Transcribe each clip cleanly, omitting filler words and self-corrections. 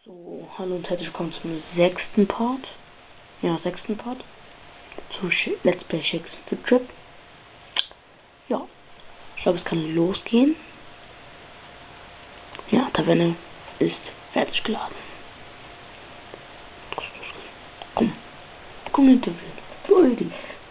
So, hallo und herzlich willkommen zum sechsten Part. Ja, sechsten Part. Zu Let's Play Shakespeare Trip. Ja, ich glaube, es kann losgehen. Ja, Taverne ist fertig geladen. Komm hinter mir.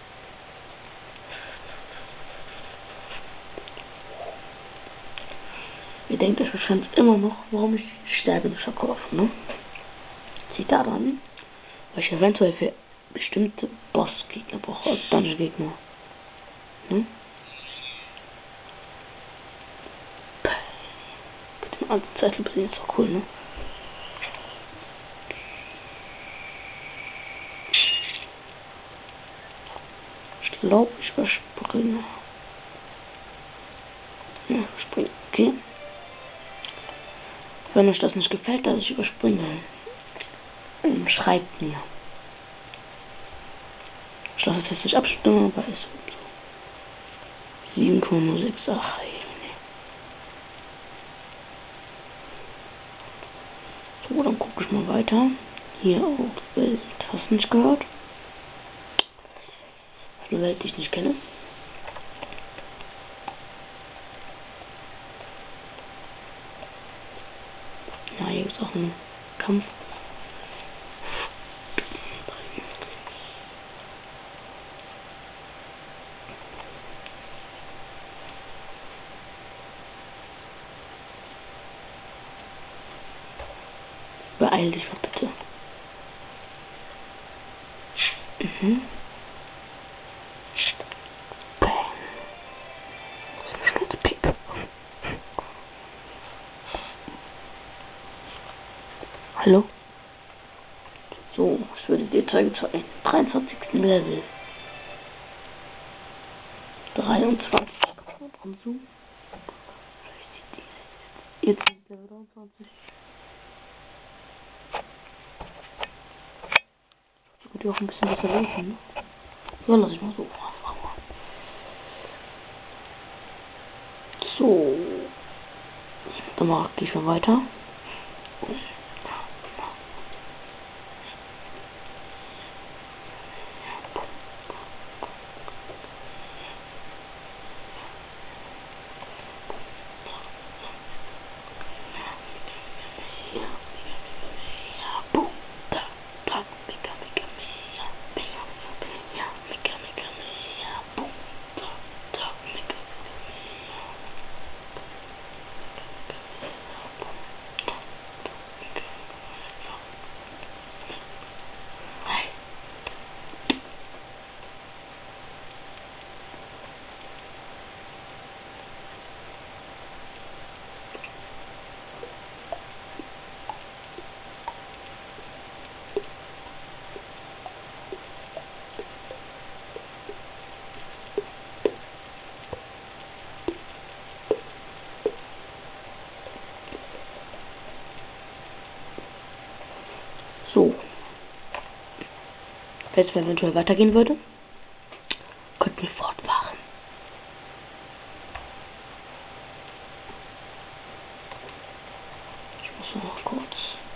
Ihr denkt euch wahrscheinlich immer noch, warum ich Stärke nicht verkaufe, ne? Sieht daran, weil ich eventuell für bestimmte Bossgegner brauche, als Dungeon-Gegner. Ne? Mit dem alten Zettel bringen ist doch cool, ne? Ich glaube, ich überspringe. Ja, überspringe. Okay. Wenn euch das nicht gefällt, dass ich überspringe, schreibt mir. Ich lasse es jetzt nicht abstimmen, aber ist so. 7,06. Ach, ey, nee. So, dann gucke ich mal weiter. Hier auch Welt. Hast du nicht gehört? Eine Welt, die ich nicht kenne. Ja, hier ist auch ein Kampf. Beeil dich mal bitte. Mhm. Hallo? So, ich würde dir zeigen zu einem 23. Level. 23. Komm zu. Jetzt sind wir 23. Ich würde auch ein bisschen besser lesen, ne? So, lass ich mal so. So. Dann gehe ich mal weiter. So. Wenn es eventuell weitergehen würde, könnten wir fortfahren. Ich muss noch kurz.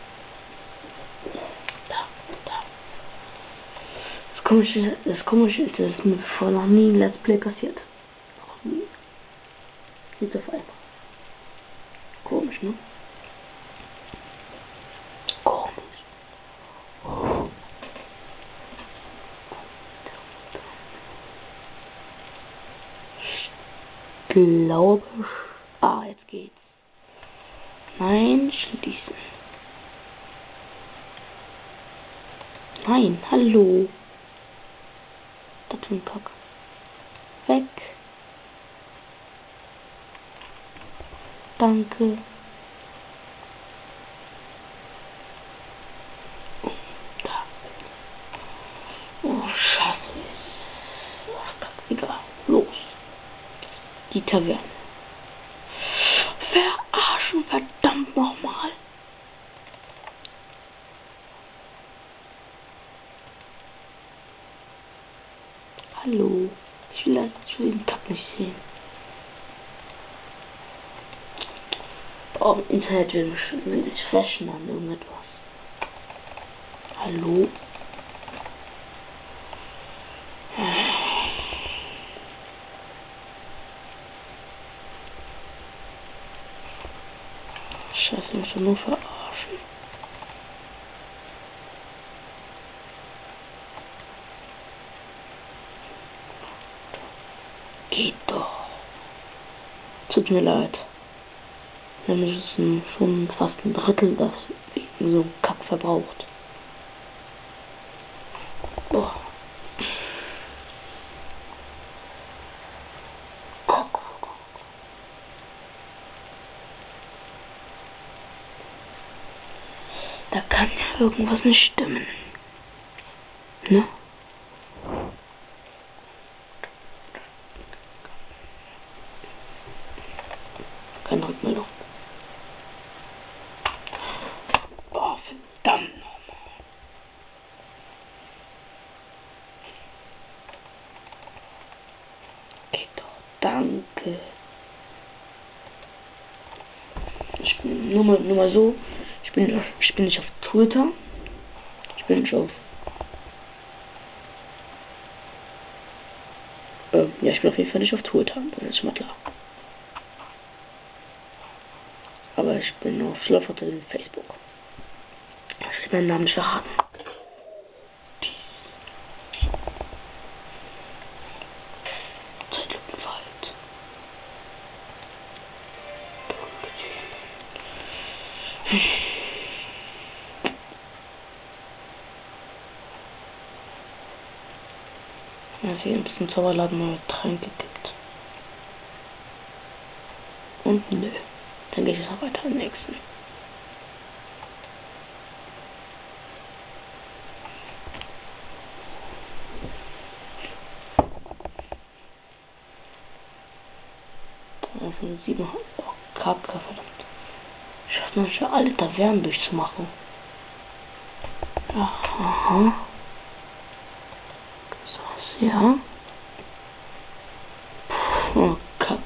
Da. Das Komische ist, dass es mir bevor noch nie ein Let's Play passiert. Noch nie. Jetzt auf einmal. Komisch, ne? Komisch. Glaube. Jetzt geht's. Nein, schließen. Nein, hallo. Das ist ein Kack. Weg. Danke. Da. Oh, Scheiße. Ach, Kack, egal. Los. Die Taverne. Verarschen, verdammt nochmal. Hallo. Ich will den Kack nicht sehen. Oh, Internet will sich flashen an irgendetwas. Hallo? Scheiße, mich nur verarschen. Geht doch. Tut mir leid. Nämlich ist schon fast ein Drittel, das wegen so einem Kack verbraucht. Boah. Da kann ja irgendwas nicht stimmen. Ne? Keine Rückmeldung. Boah, verdammt nochmal. Geht doch, danke. Ich bin nur mal so. Ich bin nicht auf Twitter. Ich bin nicht auf. Ja, ich bin auf jeden Fall nicht auf Twitter. Das ist schon mal klar. Aber ich bin auf Schlafhotel in Facebook. Ich will meinen Namen nicht verraten. Zeit im Wald. Ja, hier gibt es einen Zauberladen neue Tränke gibt. Und nö. Dann gehe ich jetzt auch weiter am nächsten. Von 7 Kacke, verdammt. Ich schaffe noch schon alle Tavernen durchzumachen. Ja, aha. So, ja. Oh, Kacke.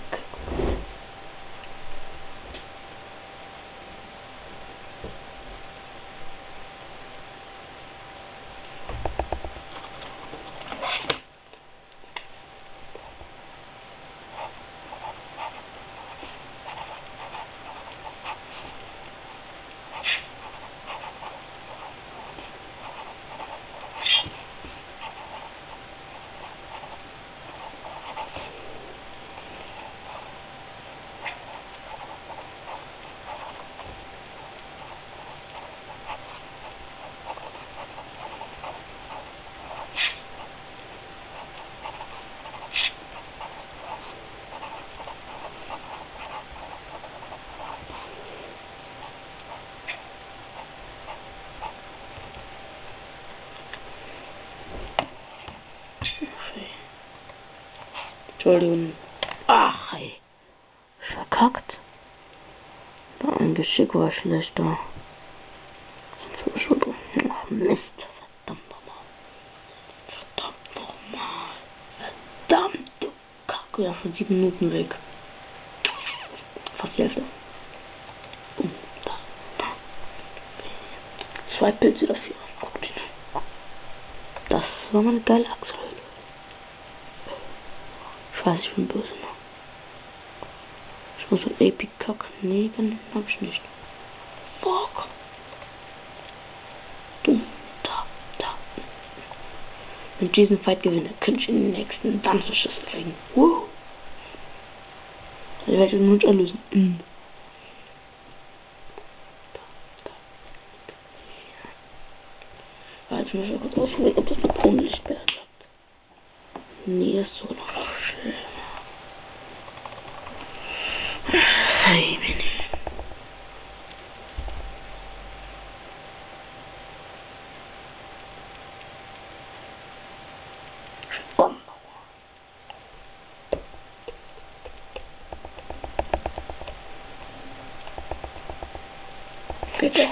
Entschuldigung. Ach, ey. Verkackt. Mein Geschick war schlechter. Ach, Mist. Verdammt nochmal. Verdammt, du Kacke. Ja, von 7 Minuten weg. Fast die Hälfte. Da. 2 Pilze dafür. Das war mal eine geile Achselhöhle. Ich weiß, ich bin böse. Ich muss so Epic Cock nehmen. Hab ich nicht. Fuck. Dumm. Da. Wenn ich diesen Fight gewinne, könnte ich in den nächsten Dampfschiff kriegen. Ich werde den Wunsch erlösen. Jetzt muss ich kurz ausprobieren, ob das eine Kronenlichtbär hat. Nee, ist so noch schlimmer. Hey, Mini. Komm. Bitte.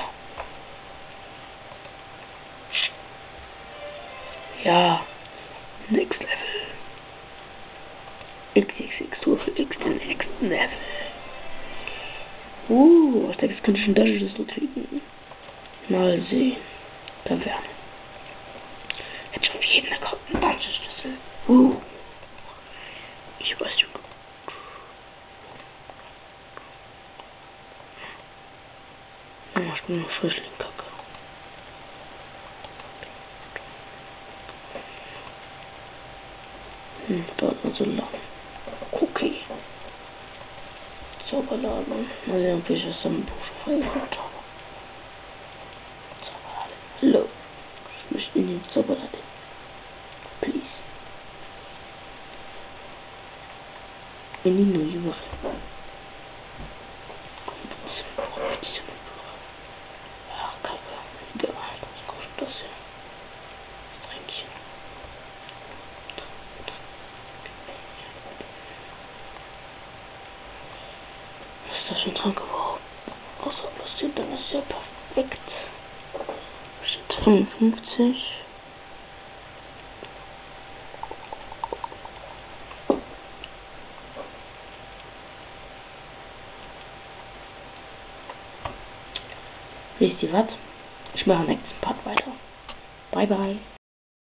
Ja. Next Level. XXX Tour für X den nächsten Level. könnte ich einen Schlüssel kriegen. Mal sehen. Bewerten. Hätte ich auf jeden Fall einen Schlüssel. Ich weiß schon. Ich bin noch Frischling-Kacke. Dauert so lang. Okay. Zauberladen. Mal sehen, ob ich das im Buch schon freigeguckt habe. Zauberladen. Hallo. Ich möchte in den Zauberladen. Please. In die neue Woche. Ach, Kacke. Egal. Was kostet das hier? Tränkchen. Was ist das für ein Trank überhaupt? Außer das sieht, dann ist ja perfekt. Bestimmt 55. Wisst ihr was? Ich mache am nächsten Part weiter. Bye bye.